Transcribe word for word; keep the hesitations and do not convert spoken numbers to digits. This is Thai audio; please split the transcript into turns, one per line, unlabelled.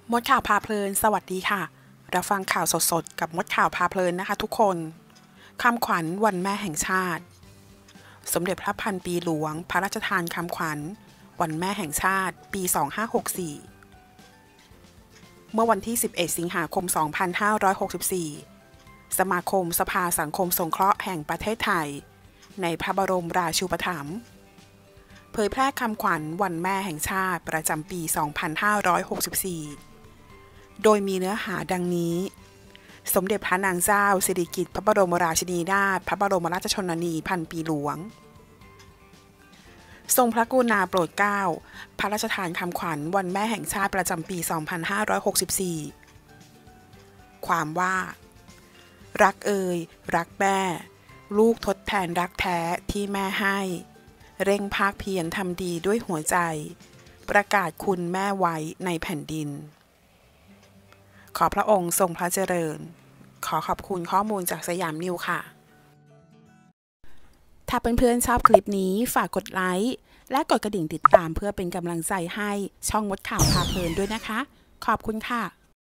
มดข่าวพาเพลินสวัสดีค่ะรับฟังข่าวสดๆกับมดข่าวพาเพลินนะคะทุกคนคำขวัญวันแม่แห่งชาติสมเด็จพระพันปีหลวงพระราชทานคำขวัญวันแม่แห่งชาติปีสองพันห้าร้อยหกสิบสี่เมื่อวันที่สิบเอ็ดสิงหาคมสองพันห้าร้อยหกสิบสี่สมาคมสภาสังคมสงเคราะห์แห่งประเทศไทยในพระบรมราชูปถัมภ์เผยแพร่คำขวัญวันแม่แห่งชาติประจำปีสองพันห้าร้อยหกสิบสี่โดยมีเนื้อหาดังนี้สมเด็จพระนางเจ้าสิริกิติ์พระบรมราชินีนาถพระบรมราชชนนีพันปีหลวงทรงพระกรุณาโปรดเกล้าพระราชทานคำขวัญวันแม่แห่งชาติประจำปีสองพันห้าร้อยหกสิบสี่ความว่ารักเอ่ยรักแม่ลูกทดแทนรักแท้ที่แม่ให้เร่งภาคเพียรทำดีด้วยหัวใจประกาศคุณแม่ไว้ในแผ่นดินขอพระองค์ทรงพระเจริญขอขอบคุณข้อมูลจากสยามนิวค่ะถ้าเพื่อนๆชอบคลิปนี้ฝากกดไลค์และกดกระดิ่งติดตามเพื่อเป็นกำลังใจให้ช่องมดข่าวพาเพลินด้วยนะคะขอบคุณค่ะ